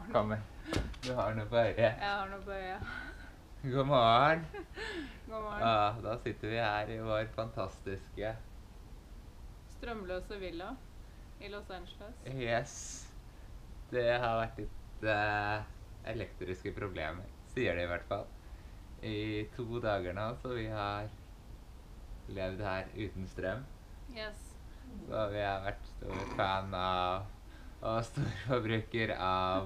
Kommer. Du har noe på øyet. Jeg har noe på øyet. God morgen. God morgen. Da sitter vi her i vår fantastiske Strømløse villa i Los Angeles. Yes. Det har vært litt elektriske problemer, sier de i hvert fall. I 2 dager nå, så vi har levd her uten strøm. Yes. Så vi har vært stor fan av og stor forbruker av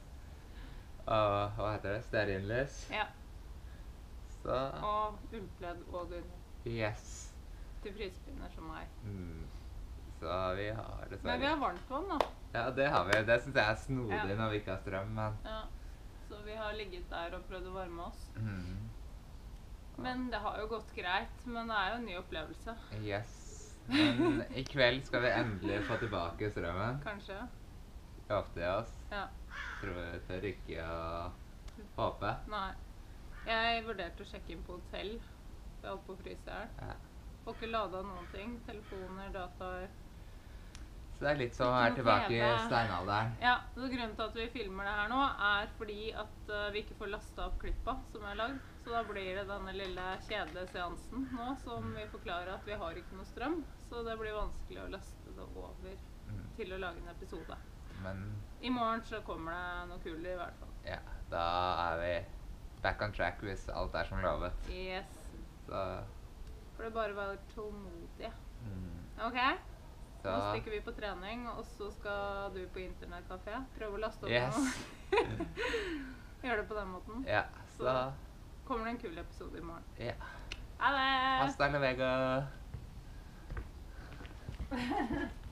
hva heter det? Stearinlys. Ja. Så Og ullpledd og dunn yes. til frysepinner som meg. Så vi har dessverre. Men vi har varmtvann da. Ja, det har vi. Det synes jeg er snodig Ja. når vi ikke har strøm, men Ja. Så vi har ligget der og prøvd å varme oss. Men det har jo gått greit, men det er jo en ny opplevelse. yes. Men i kveld skal vi endelig få tilbake strømmen. Kanskje. Lovte jeg oss. Ja. Tør ikke å håpe. Nei. Jeg vurderte å sjekke inn på hotell. Jeg holdt på å fryse her. Ja. Får ikke ladet noen ting. Telefoner, dataer. Så det er litt som å Ikke være noe tilbake i TV. steinalderen. Ja, så grunnen til at vi filmer det her nå er fordi at vi ikke får lastet opp klippa som er lagd. Så da blir det denne lille kjedelige seansen nå som vi forklarer at vi har ikke noe strøm. Så det blir vanskelig å laste det over til å lage en episode. Men I morgen så kommer det noe kult i hvert fall. ja, da er vi back on track hvis alt er som lovet. Yes. Så For det er bare å være tålmodig. Ok? Så Nå stikker vi på trening, og så skal du på internettkafé. Prøve å laste opp yes. noe. Gjør det på den måten. Ja, så Kommer det en kul episode i morgen. ja. Ha det! Hasta luego.